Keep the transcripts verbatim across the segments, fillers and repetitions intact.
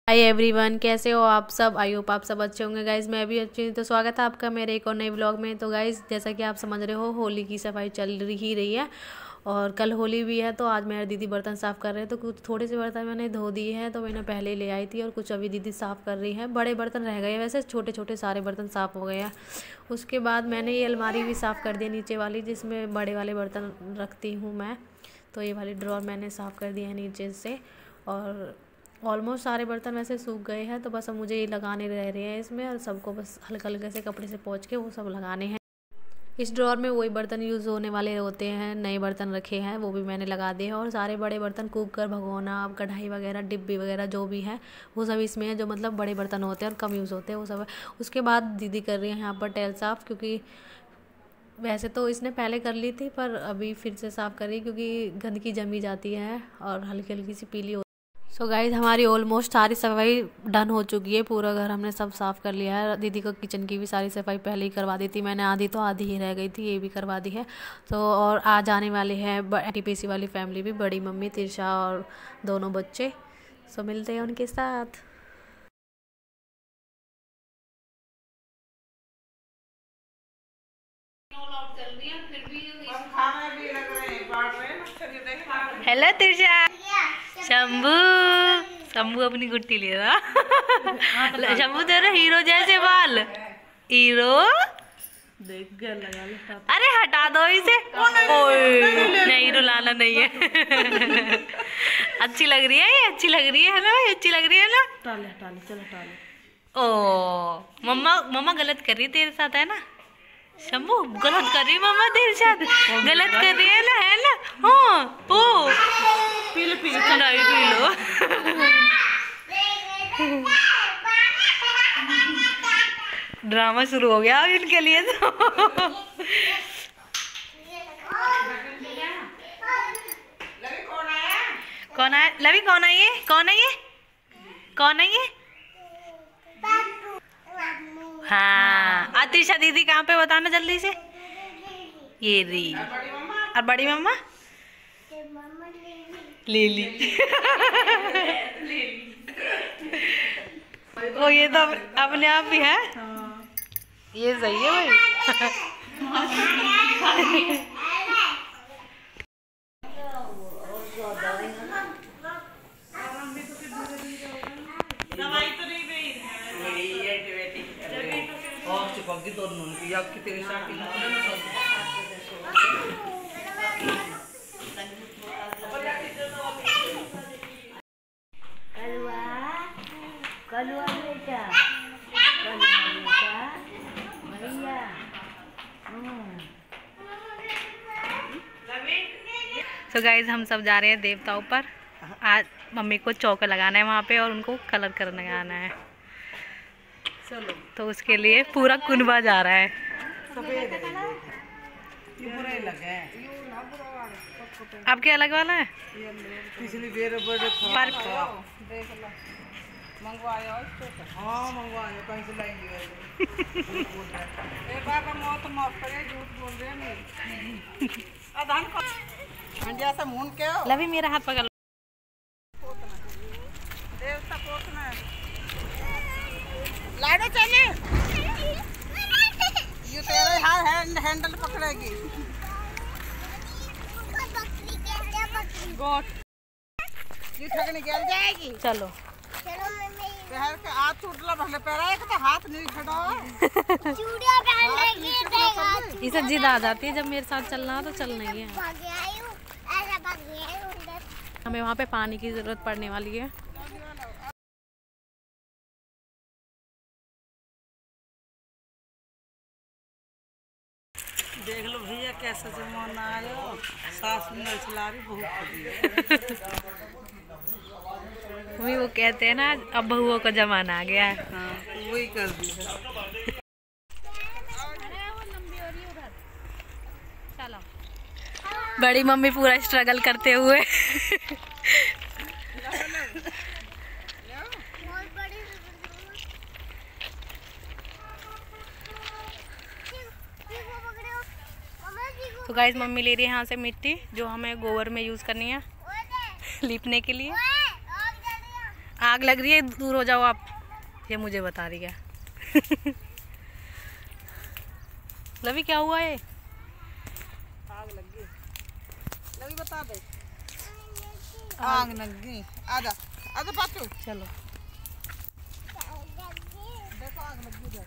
Hi everyone, कैसे हो आप सब। आई होप आप सब अच्छे होंगे गाइज। मैं भी अच्छी हूँ। तो स्वागत है आपका मेरे एक और नए व्लॉग में। तो गाइज जैसा कि आप समझ रहे हो, होली की सफाई चल ही रही है और कल होली भी है। तो आज मेरे दीदी बर्तन साफ़ कर रहे हैं। तो कुछ थोड़े से बर्तन मैंने धो दिए हैं, तो मैंने पहले ले आई थी और कुछ अभी दीदी साफ़ कर रही है। बड़े बर्तन रह गए, वैसे छोटे छोटे सारे बर्तन साफ़ हो गए हैं। उसके बाद मैंने ये अलमारी भी साफ़ कर दी नीचे वाली, जिसमें बड़े वाले बर्तन रखती हूँ मैं। तो ये वाली ड्रॉर मैंने साफ़ कर दी है नीचे से। और ऑलमोस्ट सारे बर्तन वैसे सूख गए हैं, तो बस अब मुझे ये लगाने रह रहे हैं इसमें, और सबको बस हल्का हल्के से कपड़े से पोंछ के वो सब लगाने हैं। इस ड्रॉर में वही बर्तन यूज़ होने वाले होते हैं, नए बर्तन रखे हैं वो भी मैंने लगा दिए हैं। और सारे बड़े बर्तन, कुकर, भगोना, कढ़ाई वगैरह, डिब्बी वगैरह जो भी है वो सब इसमें है, जो मतलब बड़े बर्तन होते हैं और कम यूज़ होते हैं वो सब है। उसके बाद दीदी कर रही है यहाँ पर टेल साफ़, क्योंकि वैसे तो इसने पहले कर ली थी पर अभी फिर से साफ़ कर रही, क्योंकि गंदगी जमी जाती है और हल्की हल्की सी पीली होती है। सो so गाइज हमारी ऑलमोस्ट सारी सफाई डन हो चुकी है, पूरा घर हमने सब साफ़ कर लिया है। दीदी को किचन की भी सारी सफाई पहले ही करवा दी थी मैंने, आधी तो आधी ही रह गई थी, ये भी करवा दी है। तो और आज आने वाले हैं टीपीसी वाली फैमिली भी, बड़ी मम्मी, तिरशा और दोनों बच्चे। सो so मिलते हैं उनके साथ। हेलो तिरशा, शंभू शंभू अपनी गुट्टी ले रहा। शंभू तेरा हीरो जैसे बाल, हीरो देख गया लगा ले। अरे हटा दो इसे, नहीं रुलाना नहीं है। अच्छी लग रही है ये, अच्छी लग रही है ना, अच्छी लग रही है ना। टाले टाले चलो टाले। ओ मम्मा मम्मा गलत कर रही है तेरे साथ, है ना शंभू? गलत कर रही है मम्मा तेरे साथ, गलत कर रही है ना, है ना? हाँ O P low P low, नहीं पी लो। ड्रामा शुरू हो गया इनके लिए तो। कौन है लवी? कौन है ये? कौन है ये? कौन है ये? हाँ आतिशा दीदी कहाँ पे, बताना जल्दी से। ये री और बड़ी मम्मा लीली। ओ ये तो अपने आप ही है, ये सही है भाई। तो गाइज हम सब जा रहे हैं देवताओं पर। आज मम्मी को चौका लगाना है वहाँ पे और उनको कलर कर लगाना है। चलो तो उसके लिए पूरा कुनबा जा रहा है। आपके अलग वाला है? पिछली बार पर मंगवाया हाँ मंगवाया कहीं से लाएंगे। एक बार का मौत माफ करे, झूठ बोल रहे हैं। अधान को इंडिया से मून के हो लवी, मेरा हाथ पकड़। देवता पोतना लाडो चले, ये तेरे हाथ हैंड हैंडल पकड़ेगी। गोट ये ठगने गिर जाएगी। चलो पैर के हाथ टूट ला, भले पैर एक तो हाथ नहीं खड़ा। चूड़ियां पहन लेगी, ये सब जिद आ जाती है जब मेरे साथ चलना हो तो चलना ही है। हमें वहाँ पे पानी की जरूरत पड़ने वाली है। देख लो भैया कैसा जमाना आया, सास में चला रही बहुत। वही वो कहते हैं ना, अब बहुओं का जमाना आ गया है। हाँ, वही कर दी है। चलो बड़ी मम्मी पूरा स्ट्रगल करते हुए। तो गाइस मम्मी ले रही है यहाँ से मिट्टी, जो हमें गोबर में यूज़ करनी है लीपने के लिए। आग लग रही है, दूर हो जाओ आप। ये मुझे बता रही है। लवी क्या हुआ है? आग लग गई। लवी बता दे। आग लग गई। आजा आजा पाचू चलो। देखो आग लग गई।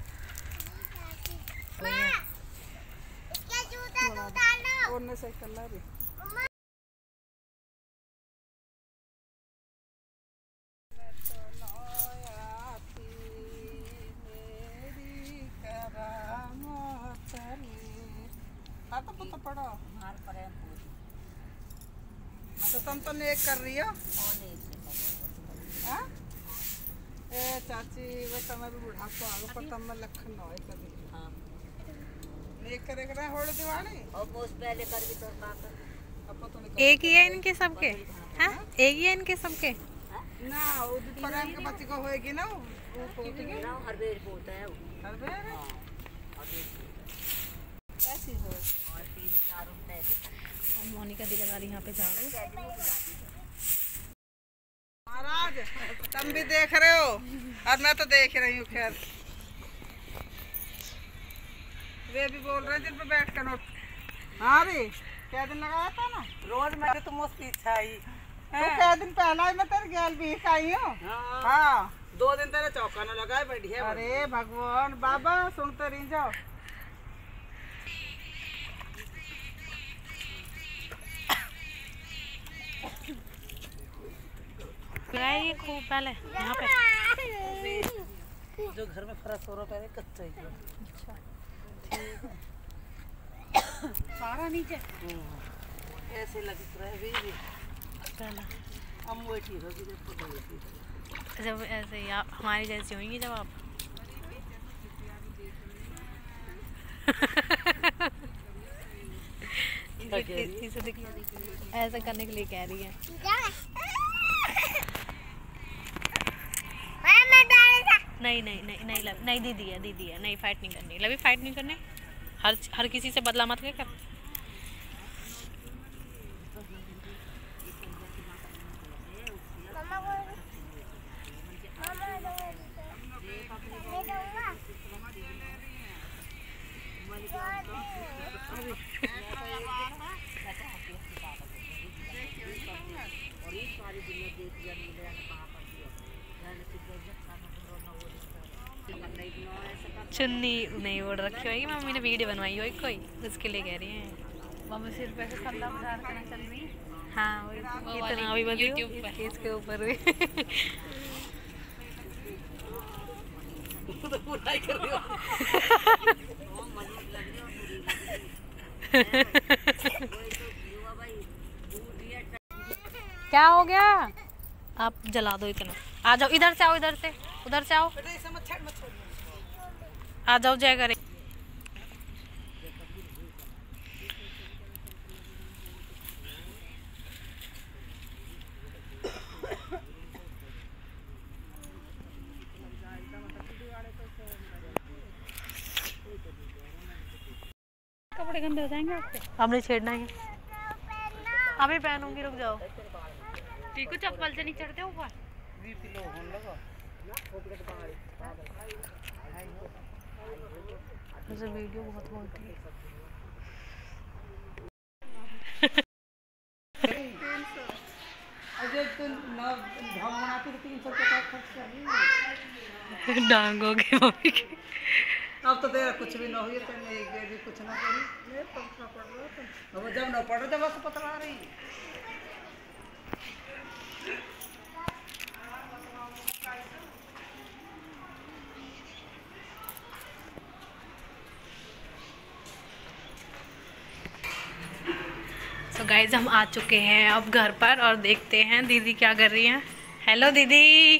क्या जूता तू डालो। और से कलर है। तो पता पड़ा तो तुम तो नेक कर रही हो। हाँ? ए चाची वो तुम्हें भी बुढ़ापा आ गया पर तुम में लखन ना है कभी। हाँ। नेक करे करे होड़ दीवानी। और पोस्ट पहले कर भी तो पाकर। अब तो नहीं। एक ही है इनके सबके? हाँ एक ही है इनके सबके? ना वो पर इनके बच्चे को होएगी ना वो पोतेगी ना हर बेर पोता है वो। हर बेर? हाँ। ऐसी हो। और तीन चार रुपए और मोनिका दी लगा रही यहाँ पे झाड़ू। महाराज तुम भी देख रहे हो और मैं तो देख रही हूँ। खैर वे भी बोल रहे हैं जिन पे बैठ कर नोट। हाँ रे क्या दिन लगाया था ना रोज मैं तुम उस पीछे आई तो क्या दिन पहला ही मैं तेरे गैल भी आई हूँ। हाँ दो दिन तेरे चौका न लगाए बढ़िया। अरे भगवान बाबा सुनते रही जाओ। ये खूब पहले यहाँ पे जो घर में फरस हो रहा पहले कच्चा ही। अच्छा ठीक है। सारा नीचे ऐसे लग रहा है भी पहला हम बैठी होगी जब जब ऐसे ही आप हमारी जैसी होंगी जब आप। ऐसा करने के लिए कह रही है। नहीं नहीं नहीं नहीं लव नहीं दीदी है दीदी है नहीं फाइट नहीं करनी लवी फाइट नहीं करनी। हर हर किसी से बदला मत ले कर। चुन्नी नहीं ओढ़ रखी होगी मम्मी ने वीडियो बनवाई होगी कोई उसके लिए कह रही हैं। मम्मी सिर पे से सल्ला बाजार करना चल रही है। हाँ वही इतना अभी बस यूट्यूब पे इसके ऊपर भी। तो बुराई कर रही हो। क्या हो गया? आप जला दो इतना। आ जाओ इधर से आओ इधर से उधर से आओ आ जाओ जय करे। कपड़े गंदे हो जाएंगे आपके। अब नहीं छेड़ना है। अभी पहनूंगी रुक जाओ। ठीक है चप्पल से नहीं चढ़ते ऊपर। मुझे वीडियो बहुत बोलती है। डांगों के मम्मी के। अब तो तेरा कुछ भी ना हुई तो मैं भी कुछ ना करी। ये पंखा पड़ रहा था। अब जब ना पड़ रहा था बस पतला रही। तो गाइज हम आ चुके हैं अब घर पर और देखते हैं दीदी क्या कर रही हैं। हेलो दीदी।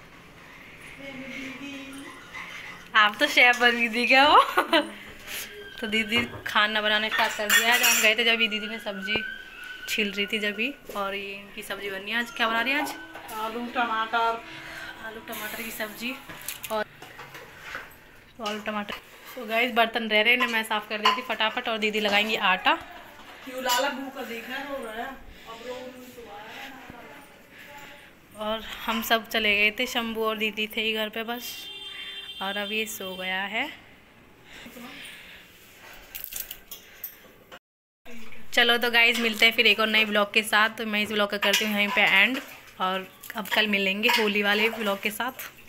आप तो शेफ बन दीदी क्या हो। तो दीदी खाना बनाने स्टार्ट कर दिया है। हम गए थे जब ये दीदी ने सब्जी छील रही थी जब भी। और ये इनकी सब्जी बनी है। आज क्या बना रही है? आज आलू टमाटर आलू टमाटर की सब्जी और आलू टमाटर। तो गाइज बर्तन रह रहे हैं मैं साफ़ कर दी थी फटाफट और दीदी लगाएंगी आटा। क्यों लाला बू का देखना हो रहा है। और हम सब चले गए थे, शंभू और दीदी थे ही घर पे बस, और अब ये सो गया है। चलो तो गाइज मिलते हैं फिर एक और नई ब्लॉग के साथ। तो मैं इस ब्लॉग का करती हूँ यहीं पे एंड, और अब कल मिलेंगे होली वाले ब्लॉग के साथ।